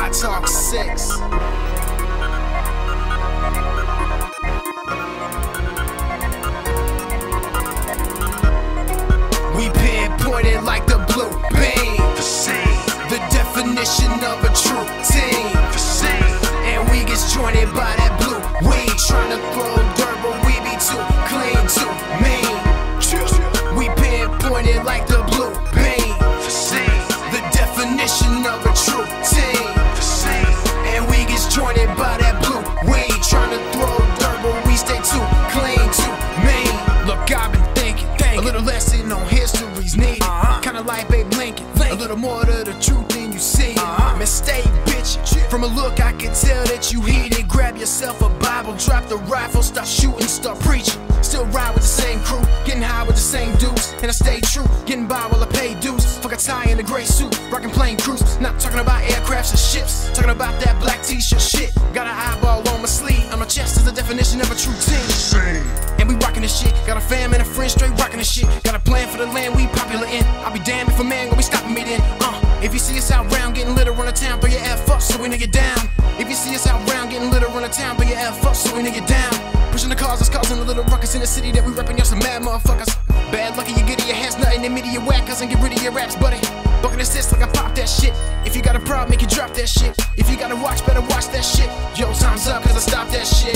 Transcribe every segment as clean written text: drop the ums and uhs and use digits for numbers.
I Talk 6. We pinpointed like the blue beam, the definition of a true team. And we get jointed by that blue weed, tryna throw dirt, but we be too clean, too mean. We pinpointed like the blue beam, the definition of a true team. And we get jointed by that blue weed, tryna throw dirt, but we stay too clean, too mean. Look, I've been thinking, a little lesson on history's needed. Kinda like Babe Lincoln, a little more to the truth than you see. Mistake, bitch. From a look, I can tell that you heated. Grab yourself a Bible, drop the rifle, start shooting, start preaching. Still ride with the same crew, getting high with the same dudes, and I stay true, getting by while I pay dues. Fuck a tie in a gray suit, rockin' plane cruise. Not talking about aircrafts and ships, talking about that black t-shirt shit. Got an eyeball on my sleeve, on my chest is the definition of a true team. And we rockin' this shit, got a fam and a friend straight rockin' this shit. Got a plan for the land we popular in. I'll be damned if a man gon' be stopping me then. If you see us out round getting lit around the town, throw your F up so we nigga down. If you see us out round getting lit around the town, throw your F up so we nigga down. Pushing the cars that's causing a little ruckus in the city that we reppin', y'all some mad motherfuckers. Bad lucky you get in your hands, nothing in media whackers, and get rid of your raps, buddy. Buckin' assist like I pop that shit. If you got a problem, make you drop that shit. If you gotta watch, better watch that shit. Yo, time's up, cause I stopped that shit.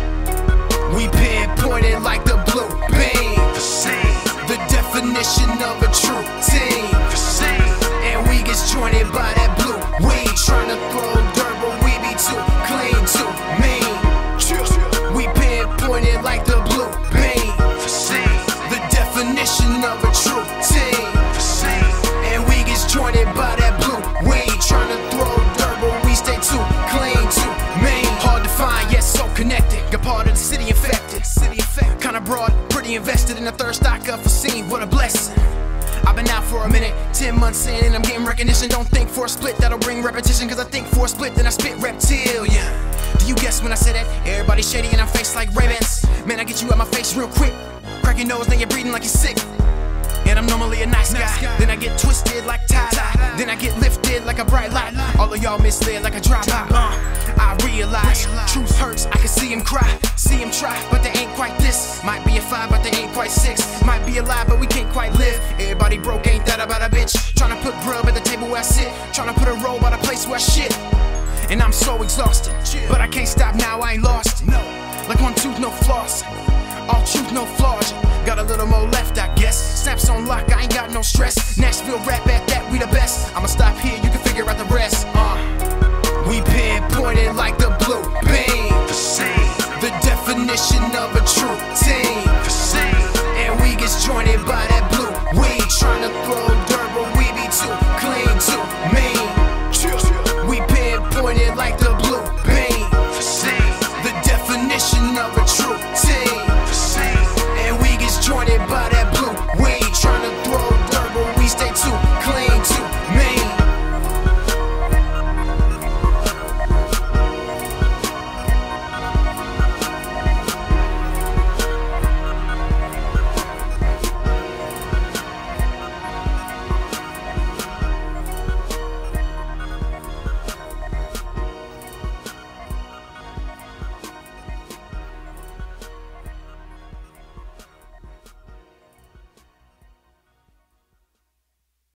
We pinpointed like the blue beam, the definition of a true team. And we get jointed by that blue weed, tryna throw dirt, but we be too clean, too mean. We pinpointed like the blue beam, the definition of a true team. And we get jointed by that blue weed, tryna throw dirt, but we stay too clean, too mean. Hard to find, yet so connected. Got part of the city infected. Kinda broad, pretty invested in the third stock up for scene. What a blessing. I've been out for a minute, 10 months in, and I'm getting recognition. Don't think for a split, that'll bring repetition. Cause I think for a split, then I spit reptilian. Do you guess when I say that? Everybody shady and I'm faced like Ray-Bans. Man, I get you out my face real quick. Crack your nose, then you're breathing like you're sick. And I'm normally a nice guy. Then I get twisted like tie-dye. Then I get lifted like a bright light. All of y'all misled like a drive-by. I realize truth hurts, I can see him cry, see him try, but they ain't quite this. Might be a 5, but they ain't quite 6. Might be alive, but we can't quite live. Everybody broke, ain't that about a bitch? Tryna put grub at the table where I sit, tryna put a roll by the place where I shit. And I'm so exhausted, but I can't stop now, I ain't lost it. Like one tooth, no floss. All truth, no flaws. Got a little more left, I guess. Snaps on lock, I ain't got no stress. Nashville rap at that, we the best. I'ma stop here.